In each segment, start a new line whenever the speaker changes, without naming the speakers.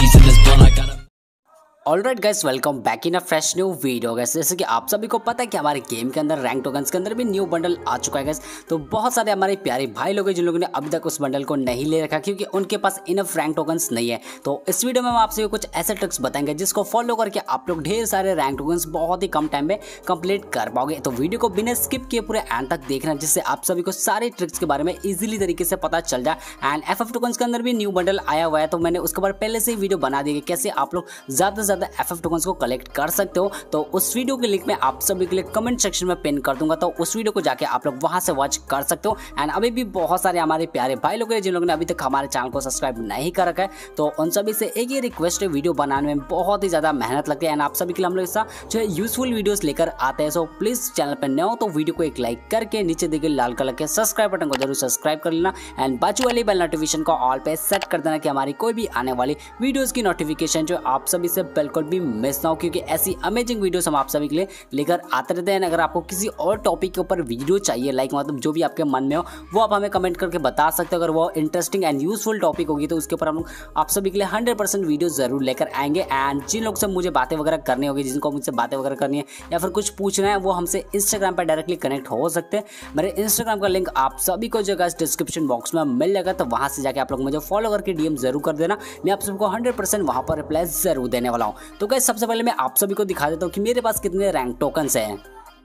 G's in this blunt, I got a
alright guys, welcome back in a fresh new video guys. जैसे कि आप सभी को पता है कि हमारे गेम के अंदर रैंक टोकन्स के अंदर भी न्यू बंडल आ चुका है गाइस। तो बहुत सारे हमारे प्यारे भाई लोग हैं जिन लोगों ने अभी तक उस बंडल को नहीं ले रखा क्योंकि उनके पास इनफ रैंक टोकन्स नहीं है। तो इस वीडियो में हम आपसे कुछ ऐसे ट्रिक्स बताएंगे जिसको फॉलो करके आप लोग ढेर सारे रैंक टोकन्स बहुत ही कम टाइम में कंप्लीट कर पाओगे। तो वीडियो को बिना स्किप किए पूरे एंड तक देखना जिससे आप सभी को सारे ट्रिक्स के बारे में इजीली तरीके से पता चल जाए। एंड एफएफ टोकन्स के अंदर भी न्यू बंडल आया हुआ है, तो मैंने उसके बारे पहले से ही वीडियो बना दी है कैसे आप लोग ज्यादा से ज्यादा एफएफ टोकन्स को कलेक्ट कर सकते हो। तो उस वीडियो के लिंक मैं आप सभी के लिए कमेंट सेक्शन में पिन कर दूंगा, तो उस वीडियो को जाके आप लोग वहां से वॉच कर सकते हो। एंड अभी भी बहुत सारे हमारे प्यारे भाई लोग हैं जिन लोगों ने अभी तक हमारे चैनल को सब्सक्राइब नहीं कर रखा है, तो उन सभी से एक ही रिक्वेस्ट है, वीडियो बनाने में बहुत ही ज्यादा मेहनत लगती है एंड आप सभी के लिए हम लोग ऐसा जो है यूजफुल वीडियोस लेकर आते हैं। सो प्लीज चैनल पर नए हो तो वीडियो को एक लाइक करके नीचे देखिए लाल कलर के सब्सक्राइब बटन को जरूर सब्सक्राइब कर लेना एंड बाजू वाली बेल नोटिफिकेशन को ऑल पे सेट कर देना कि हमारी कोई भी आने वाली वीडियोस की नोटिफिकेशन जो आप सभी से बिल्कुल भी मिस ना हो, क्योंकि ऐसी अमेजिंग वीडियोस हम आप सभी के लिए लेकर आते रहते हैं। अगर आपको किसी और टॉपिक के ऊपर वीडियो चाहिए, लाइक मतलब जो भी आपके मन में हो वो आप हमें कमेंट करके बता सकते हो। अगर वो इंटरेस्टिंग एंड यूजफुल टॉपिक होगी तो उसके ऊपर हम आप सभी के लिए 100% वीडियो जरूर लेकर आएंगे। एंड जिन लोग से मुझे बातें वगैरह करनी होगी, जिनको मुझसे बातें वगैरह करनी है या फिर कुछ पूछना है, वो हमसे इंस्टाग्राम पर डायरेक्टली कनेक्ट हो सकते हैं। मेरे इंस्टाग्राम का लिंक आप सभी को जो डिस्क्रिप्शन बॉक्स में मिल जाएगा, तो वहां से जाके आप लोग मुझे फॉलो करके डीएम जरूर कर देना। मैं आप सबको 100% वहां पर रिप्लाई जरूर देने वाला हूं। तो गाइस सबसे पहले मैं आप सभी को दिखा देता हूं कि मेरे पास कितने रैंक टोकन्स हैं।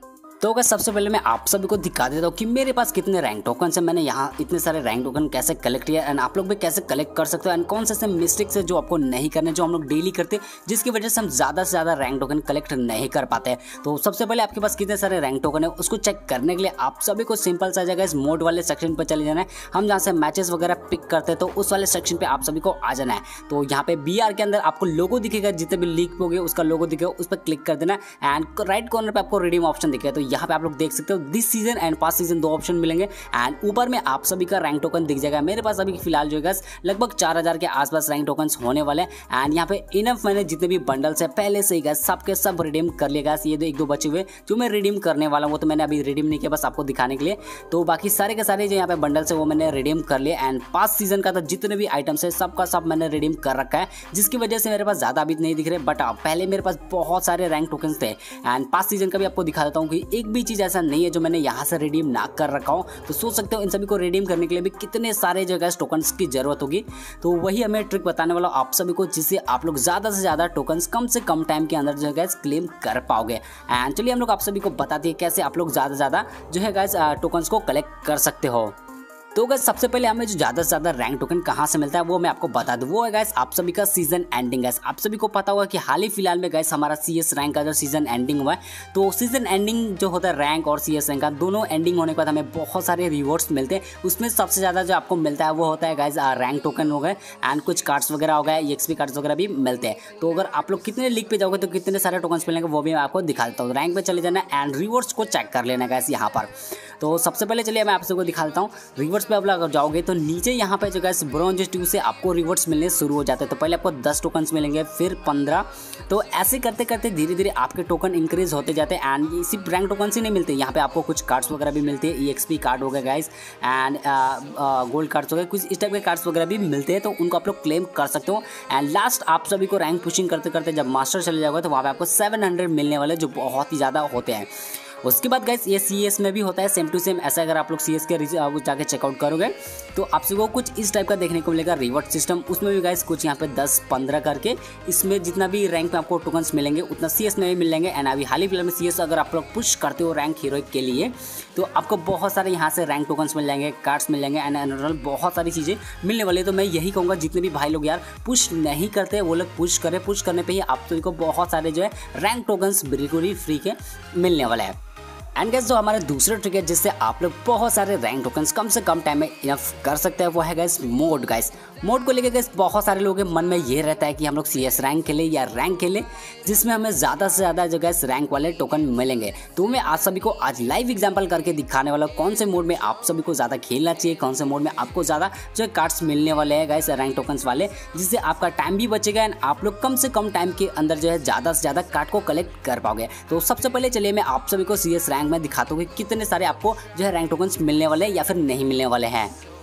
तो अगर सबसे पहले मैं आप सभी को दिखा देता हूँ कि मेरे पास कितने रैंक टोकन है, मैंने यहाँ इतने सारे रैंक टोकन कैसे कलेक्ट किया एंड आप लोग भी कैसे कलेक्ट कर सकते हो एंड कौन से ऐसे मिस्टेक्स है जो आपको नहीं करने, जो हम लोग डेली करते हैं जिसकी वजह से हम ज़्यादा से ज़्यादा रैंक टोकन कलेक्ट नहीं कर पाते हैं। तो सबसे पहले आपके पास कितने सारे रैंक टोकन है उसको चेक करने के लिए आप सभी को सिंपल सा जगह इस मोड वाले सेक्शन पर चले जाना है। हम जहाँ से मैचेस वगैरह पिक करते हैं तो उस वाले सेक्शन पर आप सभी को आ जाना है। तो यहाँ पे BR के अंदर आपको लोगो दिखेगा, जितने भी लीक हो गए उसका लोगो दिखेगा, उस पर क्लिक कर देना एंड राइट कॉर्नर पर आपको रिडीम ऑप्शन दिखेगा। तो यहाँ पे आप लोग देख सकते हो this season and past season दो ऑप्शन मिलेंगे एंड ऊपर में आप सभी का रैंक टोकन दिख जाएगा। मेरे पास अभी फिलहाल जो है लगभग 4000 के आसपास रैंक टोकन्स होने वाले हैं एंड यहाँ पे इनफ मैंने जितने भी बंडल्स है पहले से ही सब के सब रिडीम कर लिया। ये एक दो बचे हुए जो मैं रिडीम करने वाला हूँ, वो तो मैंने अभी रिडीम नहीं किया, बस आपको दिखाने के लिए। तो बाकी सारे के सारे जो यहाँ पे बंडल्स है वो मैंने रिडीम कर लिए एंड पास्ट सीजन का तो जितने भी आइटम्स है सबका सब मैंने रिडीम कर रखा है, जिसकी वजह से मेरे पास ज्यादा अभी नहीं दिख रहे, बट पहले मेरे पास बहुत सारे रैंक टोकन्स थे एंड पास्ट सीजन का भी आपको दिखा देता हूँ कि एक भी चीज ऐसा नहीं है जो मैंने यहाँ से रिडीम ना कर रखा हूं। तो सोच सकते हो इन सभी को रिडीम करने के लिए भी कितने सारे जो है टोकन्स की जरूरत होगी। तो वही हमें ट्रिक बताने वाला आप सभी को, जिससे आप लोग ज्यादा से ज्यादा टोकन्स कम से कम टाइम के अंदर जो है क्लेम कर पाओगे। एंड चलिए हम लोग आप सभी को बताते हैं कैसे आप लोग ज्यादा से ज्यादा जो है टोकन्स को कलेक्ट कर सकते हो। तो गाइस सबसे पहले हमें जो ज़्यादा से ज़्यादा रैंक टोकन कहाँ से मिलता है वो मैं आपको बता दूँ। वो है गाइस आप सभी का सीजन एंडिंग। गाइस आप सभी को पता होगा कि हाल ही फिलहाल में गाइस हमारा CS रैंक का जो सीजन एंडिंग हुआ है, तो सीजन एंडिंग जो होता है रैंक और CS रैंक का दोनों एंडिंग होने के बाद हमें बहुत सारे रिवॉर्ड्स मिलते हैं। उसमें सबसे ज़्यादा जो आपको मिलता है वो होता है गाइस रैंक टोकन हो गए एंड कुछ कार्ड्स वगैरह हो गए, EXP कार्ड्स वगैरह भी मिलते हैं। तो अगर आप लोग कितने लीग पे जाओगे तो कितने सारे टोकन्स मिलेंगे वो भी मैं आपको दिखा देता हूँ। रैंक पे चले जाना एंड रिवॉर्ड्स को चेक कर लेना गाइस यहाँ पर। तो सबसे पहले चलिए मैं आप सबको दिखा देता हूँ। रिवॉर्ड्स पे आप लोग अगर जाओगे तो नीचे यहाँ पे जो गाइस ब्रॉन्ज 2 से आपको रिवॉर्ड्स मिलने शुरू हो जाते हैं। तो पहले आपको 10 टोकन्स मिलेंगे, फिर 15। तो ऐसे करते करते धीरे धीरे आपके टोकन इंक्रीज होते जाते हैं एंड सिर्फ रैंक टोकन ही नहीं मिलते, यहाँ पे आपको कुछ कार्ड्स वगैरह भी मिलते हैं। EXP कार्ड हो गए गाइस एंड गोल्ड कार्ड्स हो गए, कुछ इस टाइप के कार्ड्स वगैरह भी मिलते हैं, तो उनको आप लोग क्लेम कर सकते हो। एंड लास्ट आप सभी को रैंक पुशिंग करते करते जब मास्टर चले जाओगे तो वहाँ पे आपको 700 मिलने वाले, जो बहुत ही ज़्यादा होते हैं। उसके बाद गाइस ये CS में भी होता है सेम टू सेम ऐसा। अगर आप लोग CS के जाके चेकआउट करोगे तो आप सबको कुछ इस टाइप का देखने को मिलेगा रिवॉर्ड सिस्टम। उसमें भी गाइस कुछ यहाँ पे 10-15 करके इसमें जितना भी रैंक में आपको टोकन्स मिलेंगे उतना CS में भी मिलेंगे। एंड अभी हाल ही फिलहाल में CS अगर आप लोग पुश करते हो रैंक हीरोइक के लिए तो आपको बहुत सारे यहाँ से रैंक टोकन्स मिल जाएंगे, कार्ड्स मिल जाएंगे एंड एनरल बहुत सारी चीज़ें मिलने वाली है। तो मैं यही कहूँगा जितने भी भाई लोग यार पुश नहीं करते वो लोग पुश करें। पुश करने पर ही आप सभी को बहुत सारे जो है रैंक टोकन्स बिल्कुल ही फ्री के मिलने वाले हैं। एंड गाइस जो हमारा दूसरा ट्रिक है जिससे आप लोग बहुत सारे रैंक टोकन्स कम से कम टाइम में इनफ कर सकते हैं वो है गाइस मोड। गाइस मोड को लेकर गाइस बहुत सारे लोगों के मन में ये रहता है कि हम लोग CS रैंक खेलें या रैंक खेलें जिसमें हमें ज़्यादा से ज़्यादा जो गाइस रैंक वाले टोकन मिलेंगे। तो मैं आप सभी को आज लाइव एग्जांपल करके दिखाने वाला कौन से मोड में आप सभी को ज़्यादा खेलना चाहिए, कौन से मोड में आपको ज़्यादा जो है कार्ड्स मिलने वाले हैं गाइस रैंक टोकन्स वाले, जिससे आपका टाइम भी बचेगा एंड आप लोग कम से कम टाइम के अंदर जो है ज़्यादा से ज़्यादा कार्ड को कलेक्ट कर पाओगे। तो सबसे पहले चलिए मैं आप सभी को CS रैंक में दिखाता हूँ कि कितने सारे आपको जो है रैंक टोकन्स मिलने वाले या फिर नहीं मिलने वाले हैं।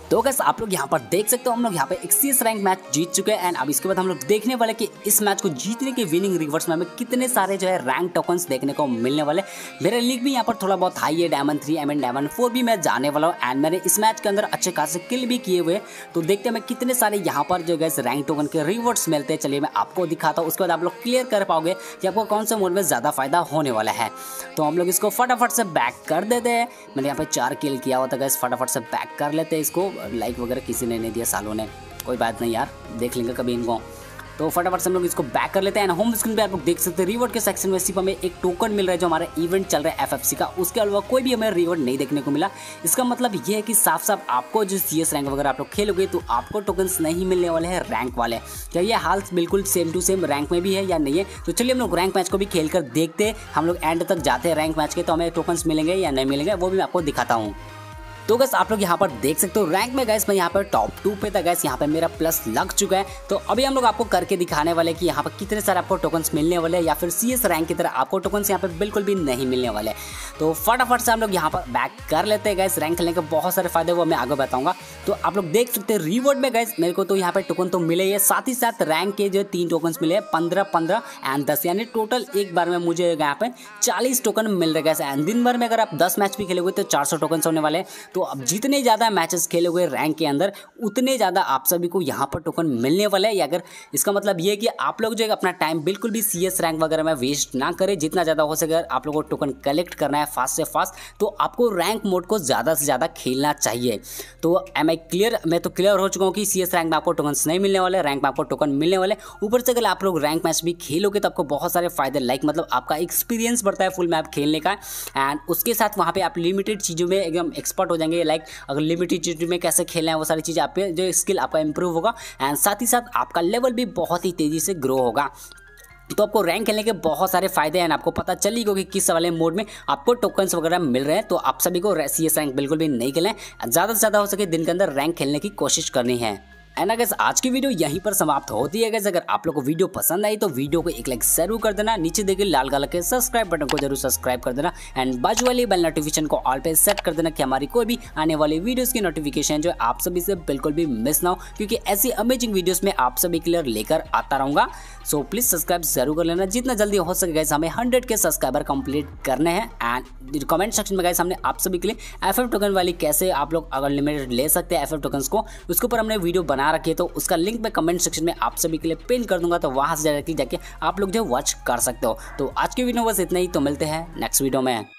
तो गाइस आप लोग यहाँ पर देख सकते हो हम लोग यहाँ पे एक CS रैंक मैच जीत चुके हैं एंड अब इसके बाद हम लोग देखने वाले कि इस मैच को जीतने के विनिंग रिवर्स में हमें कितने सारे जो है रैंक टोकन्स देखने को मिलने वाले। मेरा लीग भी यहाँ पर थोड़ा बहुत हाई है, डायमंड 3 डायमंड 4 भी मैं जाने वाला हूँ एंड मैंने इस मैच के अंदर अच्छे खासे किल भी किए हुए। तो देखते हैं मैं कितने सारे यहाँ पर जो गाइस रैंक टोकन के रिवर्स मिलते हैं। चलिए मैं आपको दिखाता हूँ, उसके बाद आप लोग क्लियर कर पाओगे कि आपको कौन से मोड में ज़्यादा फायदा होने वाला है। तो हम लोग इसको फटाफट से बैक कर देते हैं। मैंने यहाँ पे 4 किल किया हुआ था गाइस, फटाफट से बैक कर लेते हैं इसको। लाइक वगैरह किसी ने नहीं दिया सालों ने, कोई बात नहीं यार, देख लेंगे कभी इनको। तो फटाफट से हम लोग इसको बैक कर लेते हैं। होम स्क्रीन पे आप लोग देख सकते हैं रिवॉर्ड के सेक्शन में सिर्फ हमें एक टोकन मिल रहा है जो हमारा इवेंट चल रहा है FFC का, उसके अलावा कोई भी हमें रिवॉर्ड नहीं देखने को मिला। इसका मतलब ये है कि साफ साफ आपको जो CS रैंक वगैरह आप लोग खेलोगे तो आपको टोकन्स नहीं मिलने वाले हैं रैंक वाले। क्या ये हाल बिल्कुल सेम टू सेम रैंक में भी है या नहीं है? तो चलिए हम लोग रैंक मैच को भी खेल कर देखते हैं। हम लोग एंड तक जाते हैं रैंक मैच के, तो हमें टोकन्स मिलेंगे या नहीं मिलेंगे वो भी मैं आपको दिखाता हूँ। तो गाइस आप लोग यहाँ पर देख सकते हो रैंक में गाइस मैं यहाँ पर टॉप 2 पे था गाइस, यहाँ पे मेरा प्लस लग चुका है। तो अभी हम लोग आपको करके दिखाने वाले कि यहाँ पर कितने सारे आपको टोकन्स मिलने वाले हैं या फिर CS रैंक की तरह आपको टोकन्स यहाँ पे बिल्कुल भी नहीं मिलने वाले। तो फटाफट से हम लोग यहाँ पर बैक कर लेते हैं गाइस। रैंक खेलने के बहुत सारे फायदे वो मैं आगे बताऊंगा। तो आप लोग देख सकते हैं रिवॉर्ड में गाइस मेरे को तो यहाँ पे टोकन तो मिले है, साथ ही साथ रैंक के जो 3 टोकन्स मिले हैं 15 एंड 10, यानी टोटल एक बार में मुझे यहाँ पे 40 टोकन मिल रहे गाइस। एंड दिन भर में अगर आप 10 मैच भी खेलोगे तो 400 टोकन्स होने वाले। तो अब जितने ज़्यादा मैचेस खेलोगे रैंक के अंदर उतने ज़्यादा आप सभी को यहाँ पर टोकन मिलने वाले हैं। या अगर इसका मतलब ये है कि आप लोग जो है अपना टाइम बिल्कुल भी CS रैंक वगैरह में वेस्ट ना करें, जितना ज़्यादा हो सके आप लोगों को टोकन कलेक्ट करना है फास्ट से फास्ट, तो आपको रैंक मोड को ज़्यादा से ज़्यादा खेलना चाहिए। तो एम आई क्लियर? मैं तो क्लियर हो चुका हूँ कि CS रैंक में आपको टोकन्स नहीं मिलने वाले, रैंक में आपको टोकन मिलने वाले। ऊपर से अगर आप लोग रैंक मैच भी खेलोगे तो आपको बहुत सारे फायदे, लाइक मतलब आपका एक्सपीरियंस बढ़ता है फुल मैप खेलने का एंड उसके साथ वहाँ पे आप लिमिटेड चीज़ों में एकदम एक्सपर्ट हो जाएंगे। लाइक अगर लिमिटेड चीज़ में कैसे खेलना है वो सारी चीज़ें आप पे जो स्किल आपका इंप्रूव होगा एंड साथ ही साथ आपका लेवल भी बहुत ही तेज़ी से ग्रो होगा। तो आपको रैंक खेलने के बहुत सारे फायदे हैं। आपको पता चल ही होगा कि किस वाले मोड में आपको टोकन्स वगैरह मिल रहे हैं। तो आप सभी को CS रैंक बिल्कुल भी नहीं खेलें, ज़्यादा से ज़्यादा हो सके दिन के अंदर रैंक खेलने की कोशिश करनी है। एंड गाइस आज की वीडियो यहीं पर समाप्त होती है गाइस। अगर आप लोग को वीडियो पसंद आई तो वीडियो को एक लाइक जरूर कर देना, नीचे देखिए लाल कलर के सब्सक्राइब बटन को जरूर सब्सक्राइब कर देना एंड बाजू वाली बेल नोटिफिकेशन को ऑल पे सेट कर देना कि हमारी कोई भी आने वाली वीडियोस की नोटिफिकेशन जो आप सभी से बिल्कुल भी मिस ना हो, क्योंकि ऐसी अमेजिंग वीडियोस में आप सभी के लिए लेकर आता रहूँगा। सो प्लीज़ सब्सक्राइब जरूर कर लेना जितना जल्दी हो सके गाइस। हमें 100 के सब्सक्राइबर कंप्लीट करने हैं एंड कमेंट सेक्शन में गाइस हमने आप सभी के लिए FF टोकन वाली कैसे आप लोग अगर लिमिटेड ले सकते हैं FF टोकन्स को, उसके ऊपर हमने वीडियो बना रखी है। तो उसका लिंक मैं कमेंट सेक्शन में आप सभी के लिए पिन कर दूंगा, तो वहां से जाके आप लोग जो वॉच कर सकते हो। तो आज की वीडियो बस इतना ही, तो मिलते हैं नेक्स्ट वीडियो में।